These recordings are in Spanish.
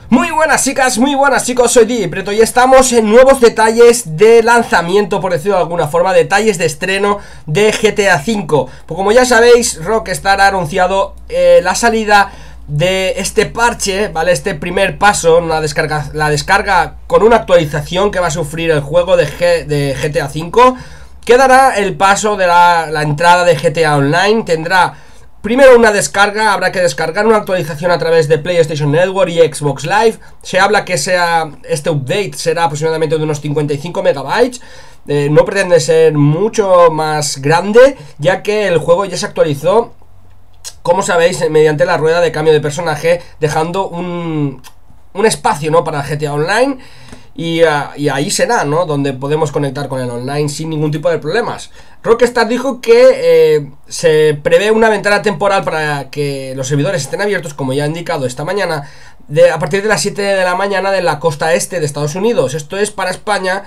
Muy buenas chicas, muy buenas chicos, soy DJ Preto y estamos en nuevos detalles de lanzamiento, por decirlo de alguna forma, detalles de estreno de GTA V. Pues como ya sabéis, Rockstar ha anunciado la salida de este parche, ¿vale? Este primer paso, la descarga con una actualización que va a sufrir el juego de GTA V, que dará el paso de la entrada de GTA Online. Tendrá primero una descarga, habrá que descargar una actualización a través de PlayStation Network y Xbox Live. Se habla que este update será aproximadamente de unos 55 megabytes. No pretende ser mucho más grande, ya que el juego ya se actualizó, como sabéis, mediante la rueda de cambio de personaje, dejando un espacio, ¿no?, para GTA Online. Y ahí será, ¿no?, donde podemos conectar con el online sin ningún tipo de problemas. Rockstar dijo que se prevé una ventana temporal para que los servidores estén abiertos, como ya he indicado esta mañana, a partir de las 7 de la mañana de la costa este de Estados Unidos. Esto es para España,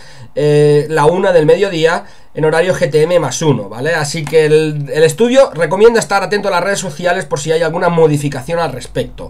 la 1 del mediodía, en horario GTM+1, ¿vale? Así que el estudio recomienda estar atento a las redes sociales por si hay alguna modificación al respecto.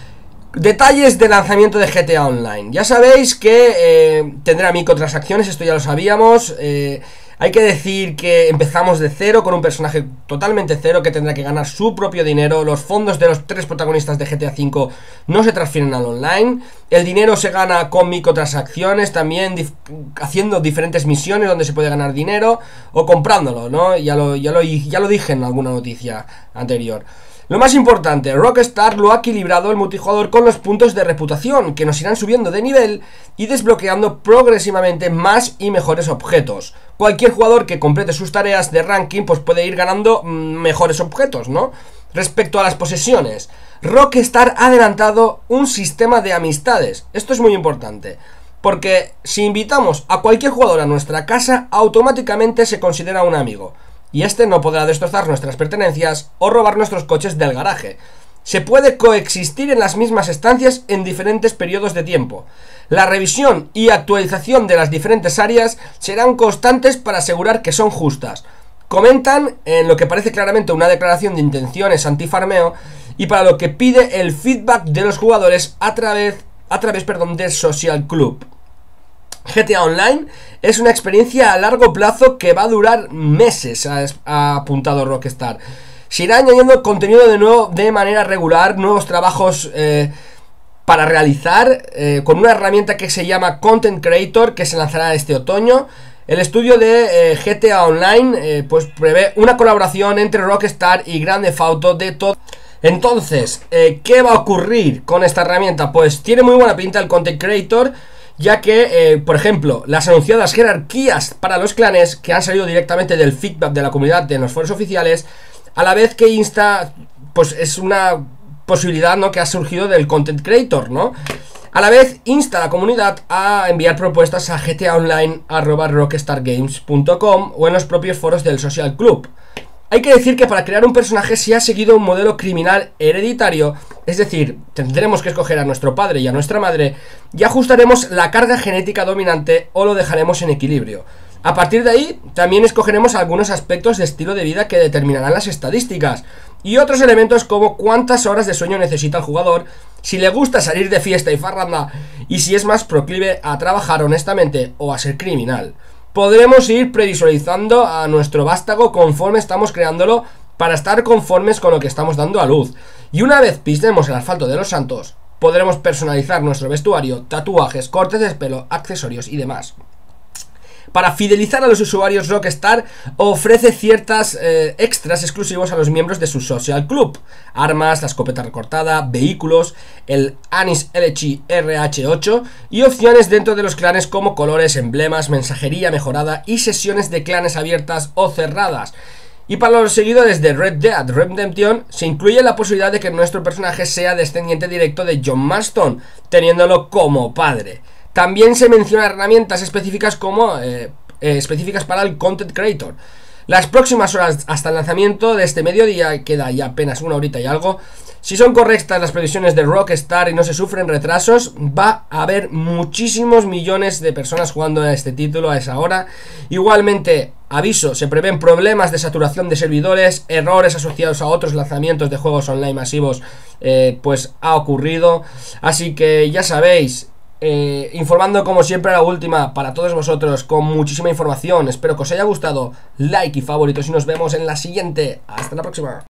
Detalles de lanzamiento de GTA Online. Ya sabéis que tendrá microtransacciones, esto ya lo sabíamos. Hay que decir que empezamos de cero, con un personaje totalmente cero que tendrá que ganar su propio dinero. Los fondos de los 3 protagonistas de GTA V no se transfieren al online. El dinero se gana con microtransacciones, también haciendo diferentes misiones donde se puede ganar dinero o comprándolo, ¿no? Ya lo dije en alguna noticia anterior. Lo más importante, Rockstar lo ha equilibrado el multijugador con los puntos de reputación, que nos irán subiendo de nivel y desbloqueando progresivamente más y mejores objetos. Cualquier jugador que complete sus tareas de ranking pues puede ir ganando mejores objetos, ¿no? Respecto a las posesiones, Rockstar ha adelantado un sistema de amistades. Esto es muy importante, porque si invitamos a cualquier jugador a nuestra casa, automáticamente se considera un amigo. Y este no podrá destrozar nuestras pertenencias o robar nuestros coches del garaje. Se puede coexistir en las mismas estancias en diferentes periodos de tiempo. La revisión y actualización de las diferentes áreas serán constantes para asegurar que son justas. Comentan en lo que parece claramente una declaración de intenciones antifarmeo, y para lo que pide el feedback de los jugadores a través de Social Club. GTA Online es una experiencia a largo plazo que va a durar meses, ha apuntado Rockstar. Se irá añadiendo contenido de nuevo de manera regular, nuevos trabajos para realizar, con una herramienta que se llama Content Creator, que se lanzará este otoño. El estudio de GTA Online pues prevé una colaboración entre Rockstar y Grand Theft Auto de todo. Entonces, ¿qué va a ocurrir con esta herramienta? Pues tiene muy buena pinta el Content Creator, ya que, por ejemplo, las anunciadas jerarquías para los clanes, que han salido directamente del feedback de la comunidad de los foros oficiales, a la vez que insta, pues es una posibilidad, ¿no?, que ha surgido del Content Creator, ¿no? A la vez insta a la comunidad a enviar propuestas a gtaonline@rockstargames.com o en los propios foros del Social Club. Hay que decir que para crear un personaje se ha seguido un modelo criminal hereditario, es decir, tendremos que escoger a nuestro padre y a nuestra madre y ajustaremos la carga genética dominante o lo dejaremos en equilibrio. A partir de ahí, también escogeremos algunos aspectos de estilo de vida que determinarán las estadísticas y otros elementos como cuántas horas de sueño necesita el jugador, si le gusta salir de fiesta y farranda y si es más proclive a trabajar honestamente o a ser criminal. Podremos ir previsualizando a nuestro vástago conforme estamos creándolo para estar conformes con lo que estamos dando a luz. Y una vez pisemos el asfalto de los santos, podremos personalizar nuestro vestuario, tatuajes, cortes de pelo, accesorios y demás. Para fidelizar a los usuarios, Rockstar ofrece ciertas extras exclusivos a los miembros de su Social Club: armas, la escopeta recortada, vehículos, el Anis LG RH8 y opciones dentro de los clanes como colores, emblemas, mensajería mejorada y sesiones de clanes abiertas o cerradas. Y para los seguidores de Red Dead Redemption se incluye la posibilidad de que nuestro personaje sea descendiente directo de John Marston, teniéndolo como padre. También se menciona herramientas específicas específicas para el Content Creator. las próximas horas hasta el lanzamiento de este mediodía, queda ya apenas una horita y algo. Si son correctas las previsiones de Rockstar y no se sufren retrasos, va a haber muchísimos millones de personas jugando a este título a esa hora. Igualmente, aviso, se prevén problemas de saturación de servidores, errores asociados a otros lanzamientos de juegos online masivos, pues ha ocurrido. Así que ya sabéis, informando como siempre a la última para todos vosotros con muchísima información. Espero que os haya gustado, like y favoritos y nos vemos en la siguiente. Hasta la próxima.